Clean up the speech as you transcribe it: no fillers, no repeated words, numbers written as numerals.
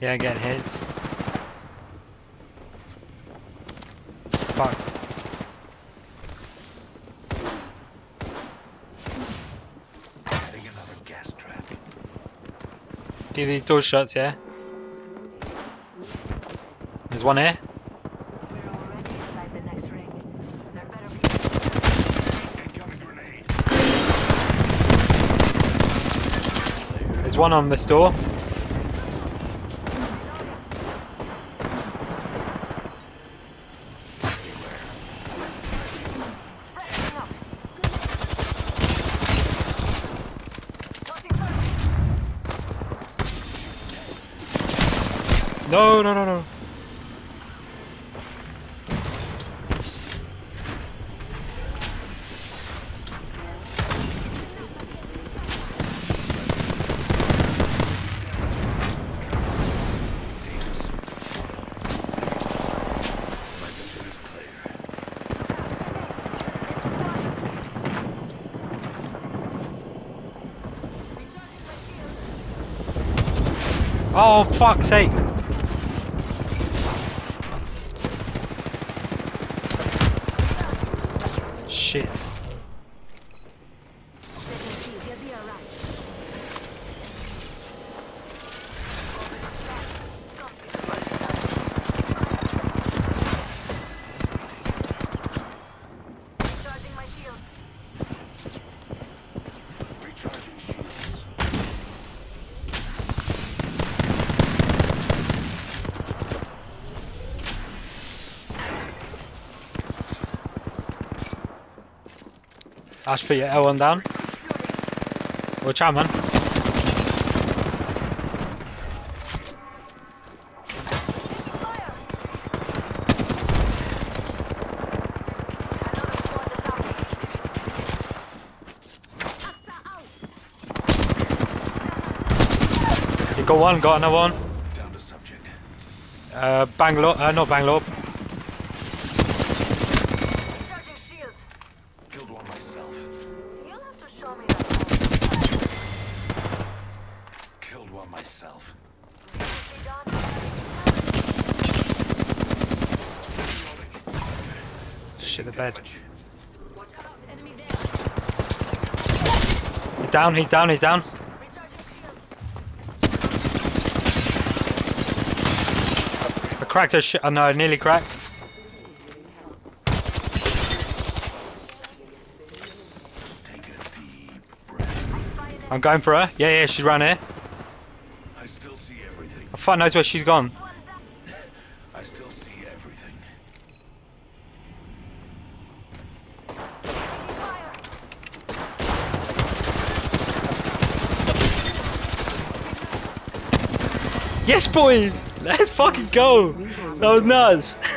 Yeah, getting hits. Fuck. Adding another gas trap. Do these door shots, yeah? There's one here. We're already inside the next ring. There better be. Incoming grenade. There's one on this door. Freshening up. Tossing fire. No, no, no, no. My mission is clear. Recharging my shields. Oh, fuck's sake. Shit. Second shield, you'll be alright. Recharging my shields. Recharging shields. Ash, put your L1 down. Shooting. Watch out, man. Fire. Another squad's attacking. Asta out. You got one, got another one. Down to subject. Bangalore, not Bangalore. Recharging shields. Killed one myself. You'll have to show me that. Killed one myself. Quickly done. Shit, the bed. Watch out, enemy there. He's down, he's down, he's down. Recharging shields. I cracked her shit. Oh no, I nearly cracked. Take a deep breath. I'm going for her. Yeah, yeah, she's around here. I still see everything. I fuck knows where she's gone. I still see everything. Fire. Yes, boys! Let's fucking go! That was nuts!